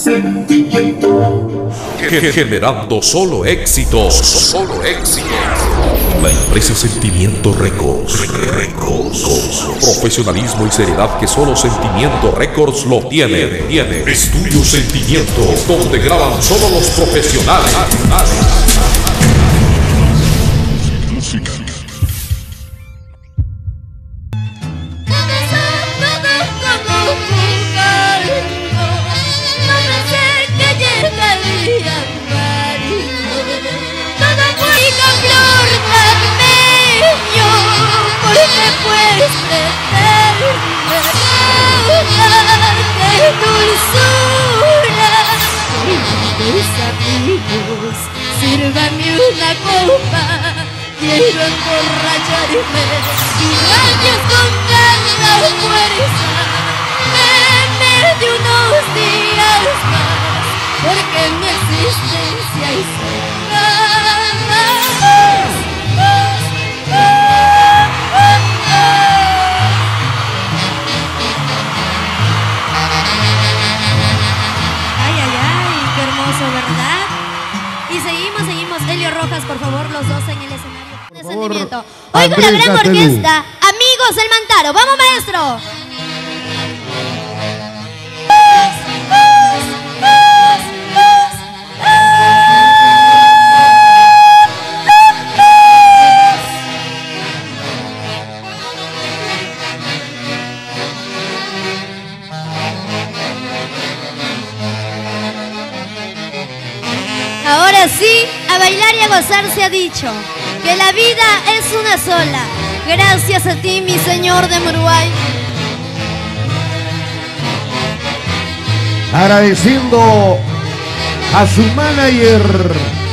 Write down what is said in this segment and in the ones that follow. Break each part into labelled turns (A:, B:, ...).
A: Generando solo éxitos. Solo éxitos. La empresa Sentimiento Records. Profesionalismo y seriedad que solo Sentimiento Records lo tiene. Estudio Sentimiento, donde graban solo los profesionales. Música.
B: Amigos, sírvame una copa, quiero emborracharme y rayos con tanta fuerza que me dé unos días más, porque mi existencia es ¿verdad? Y seguimos. Elio Rojas, por favor, los dos en el escenario de Sentimiento. Hoy con la gran orquesta, Amigos del Mantaro. ¡Vamos, maestro! Ahora sí, a bailar y a gozar se ha dicho que la vida es una sola. Gracias a ti, mi señor de Uruguay.
C: Agradeciendo a su manager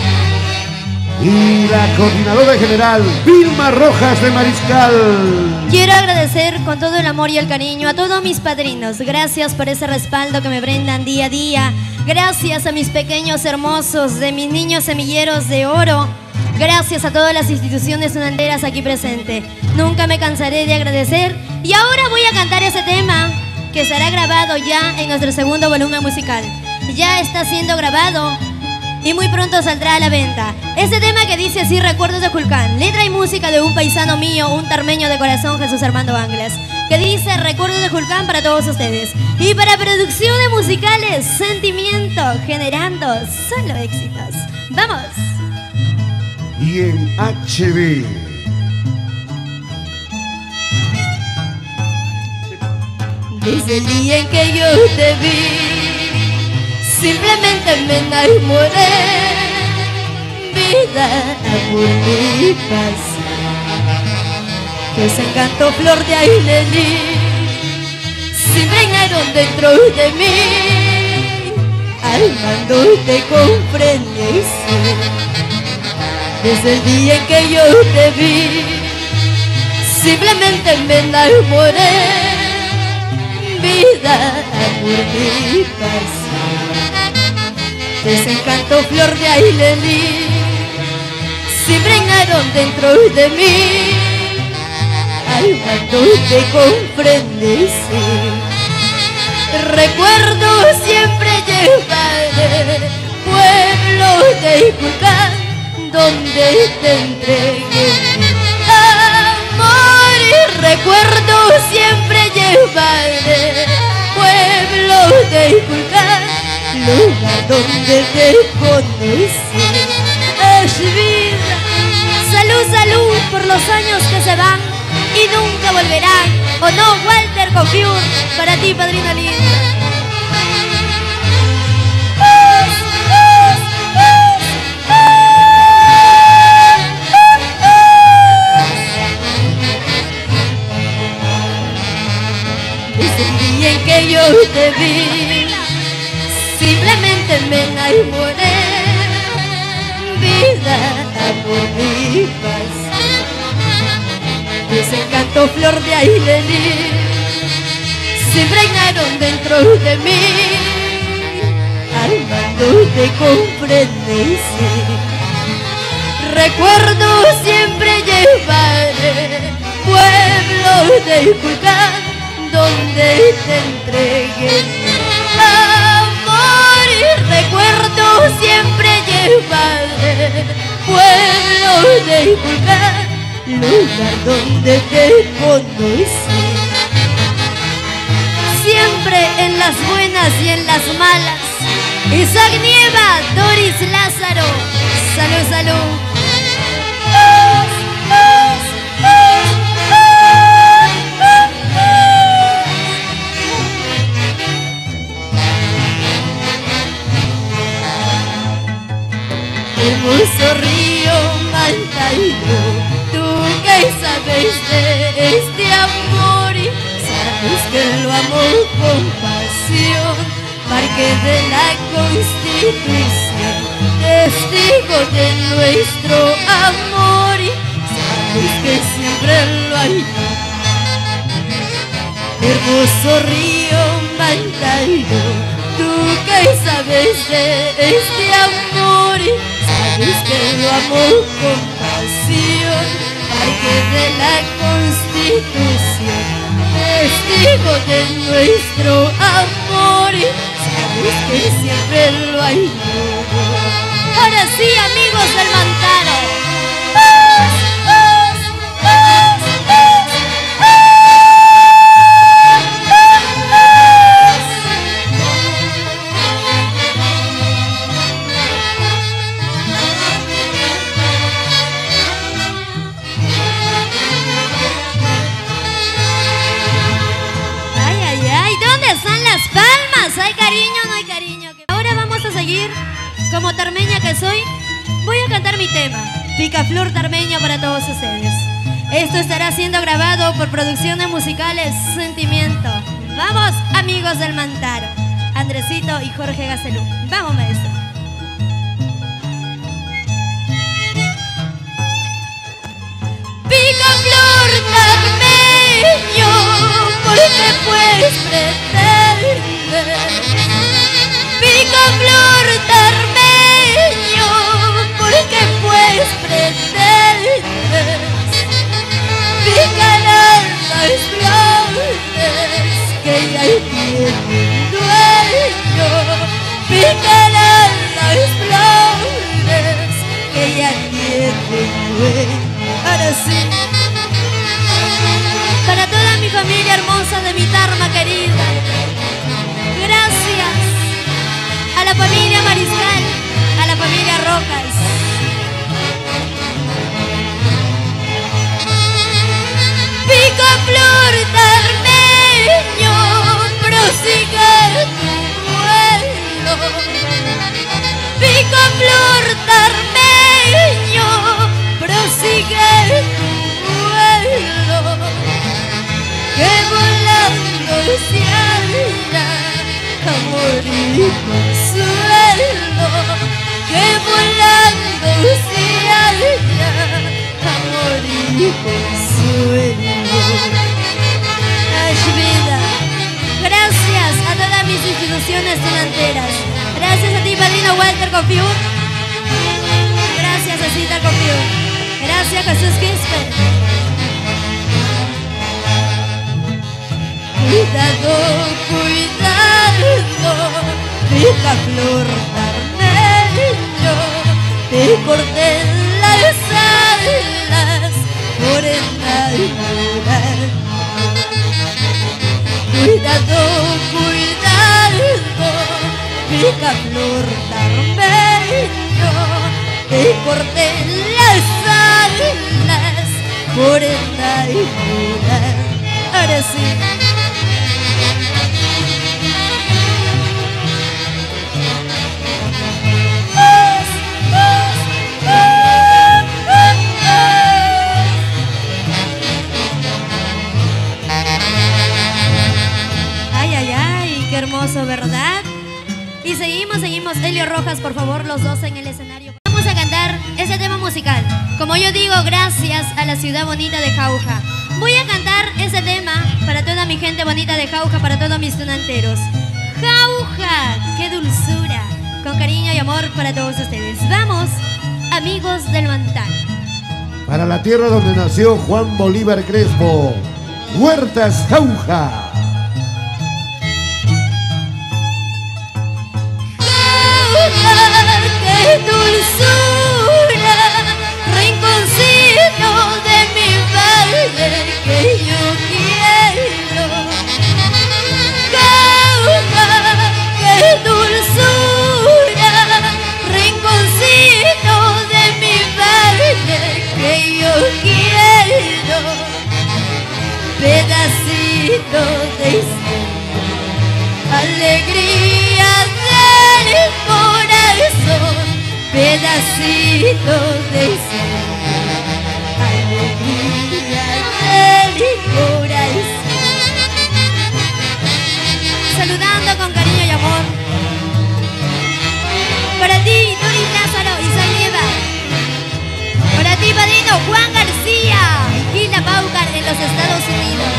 C: y la coordinadora general, Vilma Rojas de Mariscal.
B: Quiero agradecer con todo el amor y el cariño a todos mis padrinos. Gracias por ese respaldo que me brindan día a día. Gracias a mis pequeños hermosos, de mis niños semilleros de oro. Gracias a todas las instituciones unanderas aquí presentes. Nunca me cansaré de agradecer. Y ahora voy a cantar ese tema que será grabado ya en nuestro segundo volumen musical. Ya está siendo grabado y muy pronto saldrá a la venta. Este tema que dice así: Recuerdos de Julcán. Letra y música de un paisano mío, un tarmeño de corazón, Jesús Armando Anglas, que dice Recuerdos de Julcán para todos ustedes. Y para producción de musicales, Sentimiento, generando solo éxitos. ¡Vamos!
C: Y en HB.
B: Desde el día en que yo te vi, simplemente me enamoré. Vida, amor y paz, que se encantó flor de ailelí, se impregnaron dentro de mí. Almando te comprendes. Desde el día en que yo te vi, simplemente me enamoré. Vida, amor y paz, desencantó flor de ailelí, se impregnaron dentro de mí. Almando te comprendes. Recuerdo siempre llevaré, pueblo de Julcán, donde te entregué amor. Y recuerdo siempre llevaré, pueblo de Julcán, lugar donde te conocí. Es vida. Salud, salud por los años que se van y nunca volverán. ¿O no, Walter Cofiur? Para ti, padrina linda. Desde el día en que yo te vi, simplemente me enamoré. Vida, amor y paz, desencantó flor de ailelí, se impregnaron dentro de mí. Almando te comprendes. Recuerdo siempre llevaré, pueblo de Julcán, donde te entregué amor. lugar, lugar donde te conocí. Siempre en las buenas y en las malas. Isaac Nieva, Doris Lázaro. Salud, salud. Hermoso río Mantairo, tú que sabes de este amor y sabes que lo amo con pasión. Parque de la Constitución, testigo de nuestro amor y sabes que siempre lo hay. Hermoso río Mantairo, tú que sabes de este amor y sabes que lo amo con pasión. Parque de la Constitución, testigo de nuestro amor y sabes que siempre lo hay. Ahora sí, amigos del Mantaro. ¿Hay cariño o no hay cariño? Ahora vamos a seguir, como tarmeña que soy, voy a cantar mi tema, Picaflor Tarmeño, para todos ustedes. Esto estará siendo grabado por Producciones Musicales Sentimiento. Vamos, amigos del Mantaro, Andresito y Jorge Gacelú. Vamos, maestro. Picaflor Tarmeño, ¿por qué puedes pretenderme? Picaflor Tarmeño, ¿por qué puedes pretenderme? Pican las flores que ya tienen dueño. Pican las flores que ya tienen dueño. Ahora sí, para toda mi familia hermosa de mi Tarma querida, gracias a la familia Mariscal, a la familia Rojas. Picaflor Tarmeño, prosigue tu vuelo. Picaflor Tarmeño, prosigue tu vuelo. Que volando se halla amor y consuelo, que volando se halla amor y consuelo. Ay, vida, gracias a todas mis instituciones delanteras. Gracias a ti, padrino Walter Confiur. Gracias a Cita Confiur. Gracias, Jesús Quispe. Cuidado, cuidado, Picaflor Tarmeño, te corté las alas por enamorar. Cuidado, cuidado, Picaflor Tarmeño, te corté las alas por enamorar. Ahora sí. Hermoso, ¿verdad? Y seguimos. Elio Rojas, por favor, los dos en el escenario. Vamos a cantar ese tema musical. Como yo digo, gracias a la ciudad bonita de Jauja. Voy a cantar ese tema para toda mi gente bonita de Jauja, para todos mis tunanteros. Jauja, qué dulzura. Con cariño y amor para todos ustedes. Vamos, amigos del Mantaro.
C: Para la tierra donde nació Juan Bolívar Crespo, Huertas Jauja.
B: ¡Qué dulzura! Rinconcito de ser, alegría del corazón, pedacito de ser, alegría del corazón. Saludando con cariño y amor para ti, Tony Lázaro y Sayeva. Para ti, padrino Juan García y Gila Paucar en los Estados Unidos.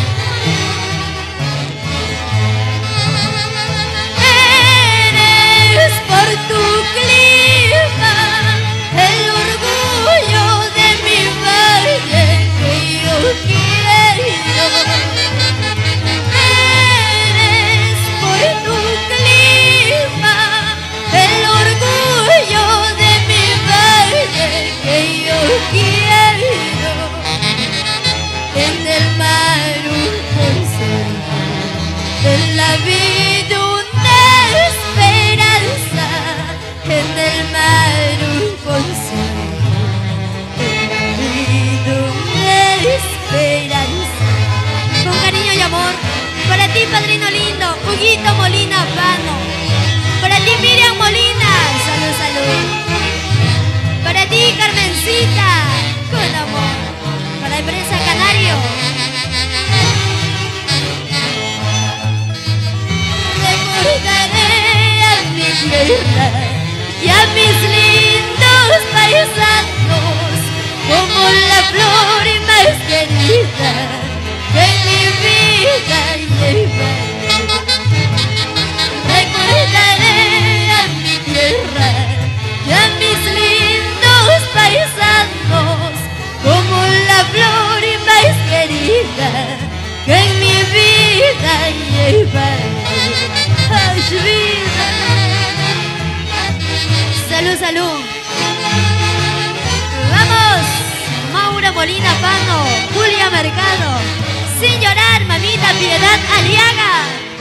B: Eres por tu clima el orgullo de mi valle que yo quiero. Eres por tu clima el orgullo de mi valle que yo quiero. En el mar un consuelo, en la vida una esperanza, en el mar un consuelo, en la vida una esperanza. Con cariño y amor, para ti, padrino lindo, Huguito Molina Vano. Para ti, Miriam Molina, salud, salud. Para ti, Carmencita, con amor. Para la empresa Canario. Recordaré a mi tierra y a mis lindos paisanos como la flor más querida que mi vida lleva. Recordaré a mi tierra y a mis lindos paisanos como la flor más querida que en mi vida lleva. ¡Ay, vida! Salud, salud. Vamos, Maura Molina Pano, Julia Mercado. Sin llorar, mamita Piedad Aliaga.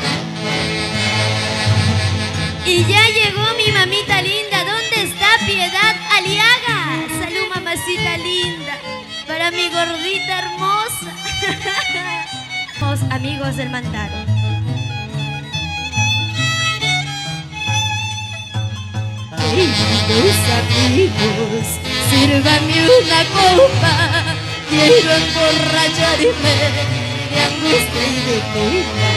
B: Y ya llegó mi mamita linda. ¿Dónde está Piedad Aliaga? Salud, mamacita linda. Para mi gordita hermosa. Los amigos del Mantaro. Queridos amigos, sírvame una copa. Quiero emborracharme de angustia y de pena.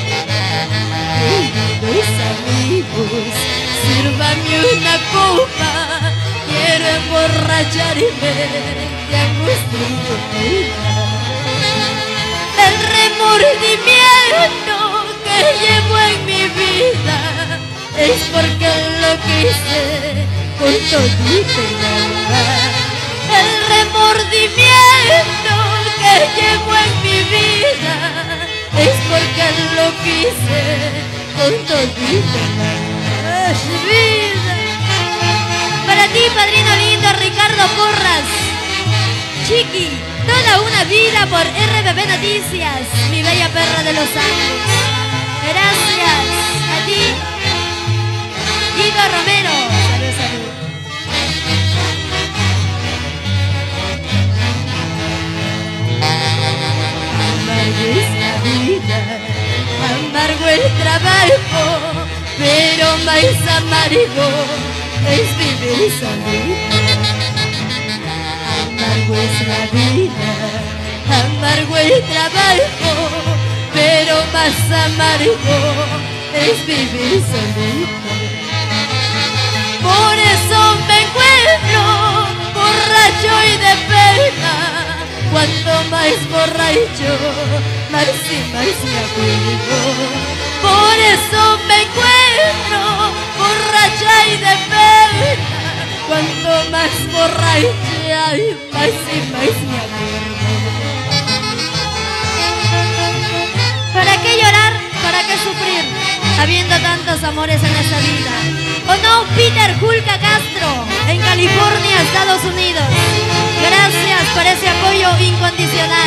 B: Queridos amigos, sírvame una copa. Quiero emborracharme de angustia y de pena. El remordimiento que llevo en mi vida es porque lo quise con todito el alma. El remordimiento que llevo en mi vida es porque lo quise con todito el alma. ¡Ay, vida! Para ti, padrino lindo, Ricardo Porras. Chiqui, toda una vida por RBB Noticias, mi bella perra de Los Ángeles. Gracias a ti, Guido Romero. Salud, salud. Amargo es la vida, amargo el trabajo, pero más amargo es vivir solito. Amargo es la vida, amargo el trabajo, pero más amargo es vivir solito. Por eso me encuentro borracho y de pena. Cuanto más borracho, más y más me acuerdo. Por eso me encuentro borracha y de pena. Cuanto más borracha, más y más me acuerdo. ¿Para qué llorar? ¿Para qué sufrir? Habiendo tantos amores en esta vida. ¿O no, Peter Julka Castro, en California, Estados Unidos? Gracias por ese apoyo incondicional.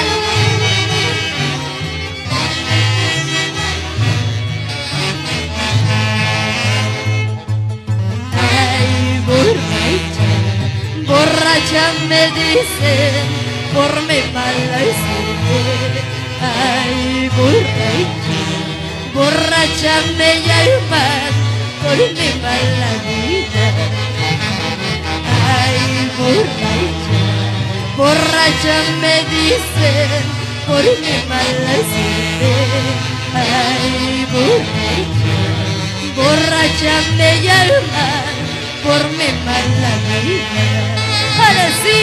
B: Ay, borracha, borracha me dicen por mi mala suerte. Ay, borracha, borracha me llaman por mi mala vida. Ay, borracha, borracha me dicen por mi mala suerte. Ay, borracha, borracha me llaman por mi mala vida. Ahora sí.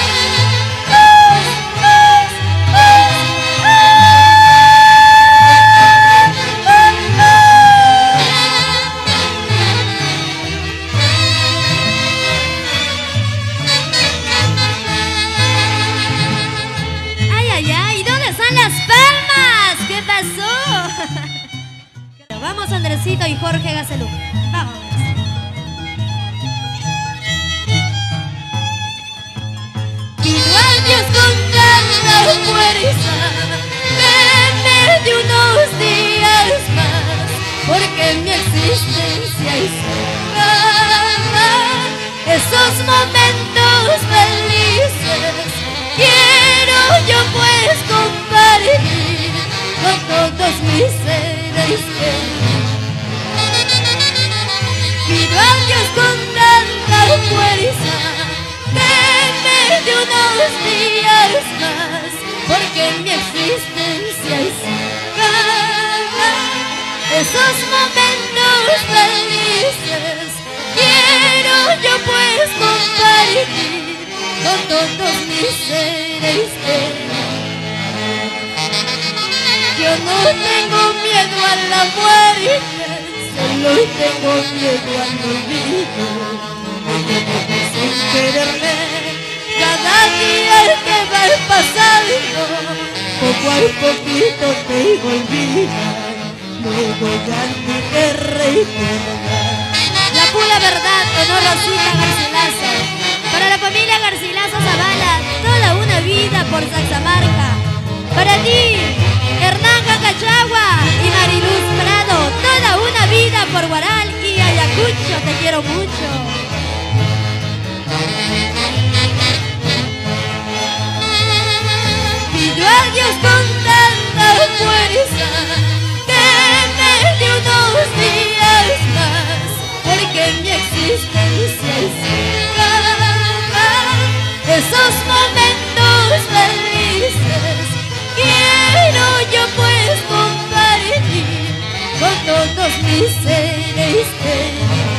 B: Vamos, Andresito y Jorge Gacelú. Vamos. Pido a Dios con tanta fuerza que me dé unos días más, porque mi existencia es esos momentos felices quiero yo pues compartir con todos mis seres queridos. Pido a Dios con tanta fuerza que me dé unos días más, porque mi existencia es esos momentos felices quiero yo pues compartir con todos mis seres queridos. Yo no tengo miedo a la muerte, solo tengo miedo al olvido. Sin quererme, cada día que va pasando, poco a poquito te olvidas, luego ya ni te recuerdas. La pura verdad, honor Rosita Garcilaso. Para la familia Garcilaso Zavala, toda una vida por Saxamarca. Para ti, Hernán Cacachagua y Mariluz Prado, toda una vida por Guaral y Ayacucho, te quiero mucho. Pido a Dios con tanta fuerza que me dé unos días más, porque mi existencia es esos momentos felices quiero yo pues compartir con todos mis seres queridos.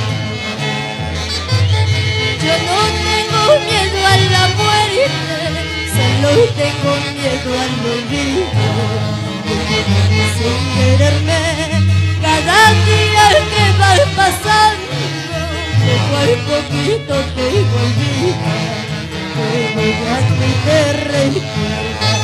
B: Yo no tengo miedo a la muerte, solo tengo miedo al olvido. Sin quererme, cada día que va pasando, poco a poquito te olvidas, luego ya ni te recuerdas.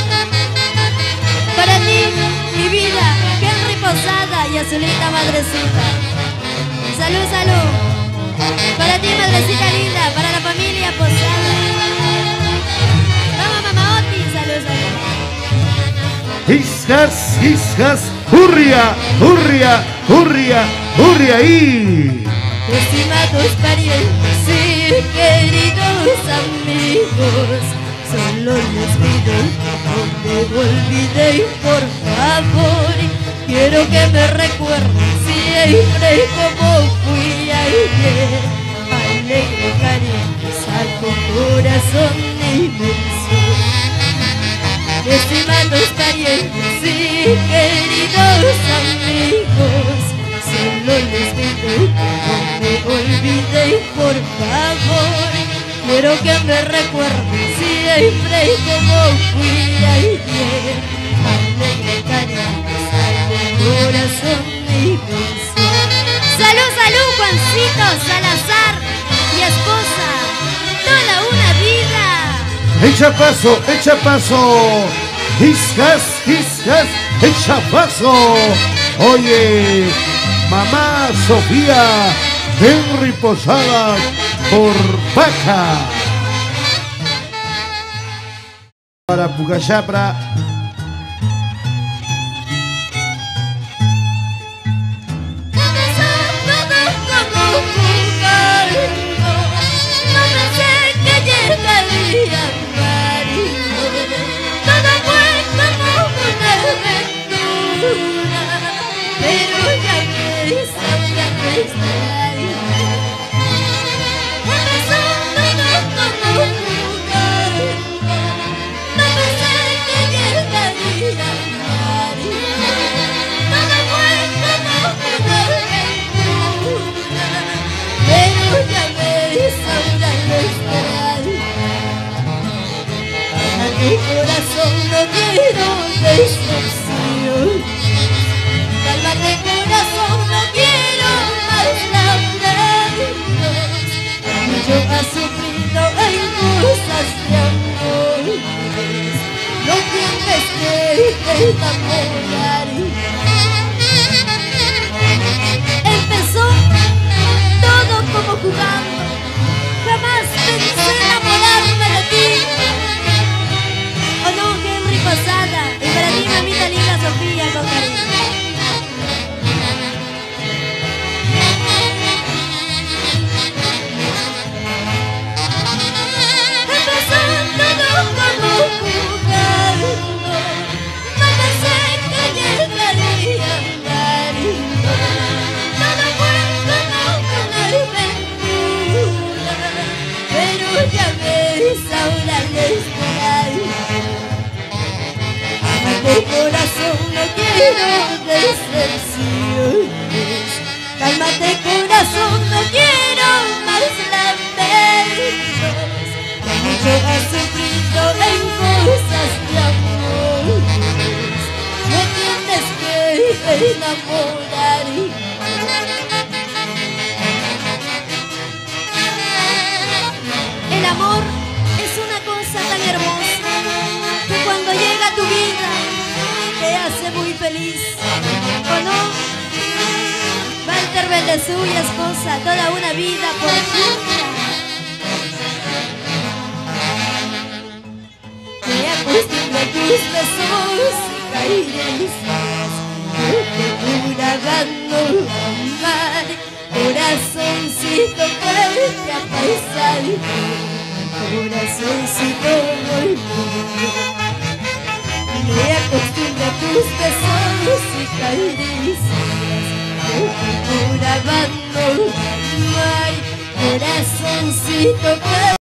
B: Para ti, mi vida, Henry Posada y Azulita Madrecita. Salud, salud. Para ti, madrecita linda, para la familia Posada. Vamos, mamá Oti, salud, salud.
C: Hijas, hijas, hurria, hurria, hurria, hurria ahí.
B: Estimados parientes y queridos amigos, solo les pido que no me olviden, por favor. Quiero que me recuerden siempre como fui ayer, alegre, cariñosa, con corazón inmenso. Estimados parientes y queridos amigos, solo les pido que no me olviden, por favor. Quiero que me recuerden siempre como fui ayer, alegre, cariñosa, con corazón inmenso. Salud, salud, Juancito Salazar y esposa, toda una vida.
C: Echa paso, echa paso. Hijas, hijas, echa paso. Oye, mamá Sofía, Henry Posadas por Paca. Para Pucallapra.
B: enamorar. Empezó todo como jugando, jamás pensé enamorarme de ti. ¿O no, Henry Posada? Y para ti, mamita linda Sofía, con cariño. De corazón no quiero decepciones. Cálmate corazón, no quiero más lamentos. Que mucho has sufrido en cosas de amor. No tienes que enamorar. El amor es una cosa tan hermosa que cuando llega a tu vida te hace muy feliz, ¿o no? Walter Bendezú y esposa, toda una vida por junta. Me acostumbré a tus besos y caricias, yo te jurando amar, corazoncito fuerte a pasar, corazoncito muy puro. Me acostumbré a tus besos y caricias, yo te jurando amar, corazoncito fuerte.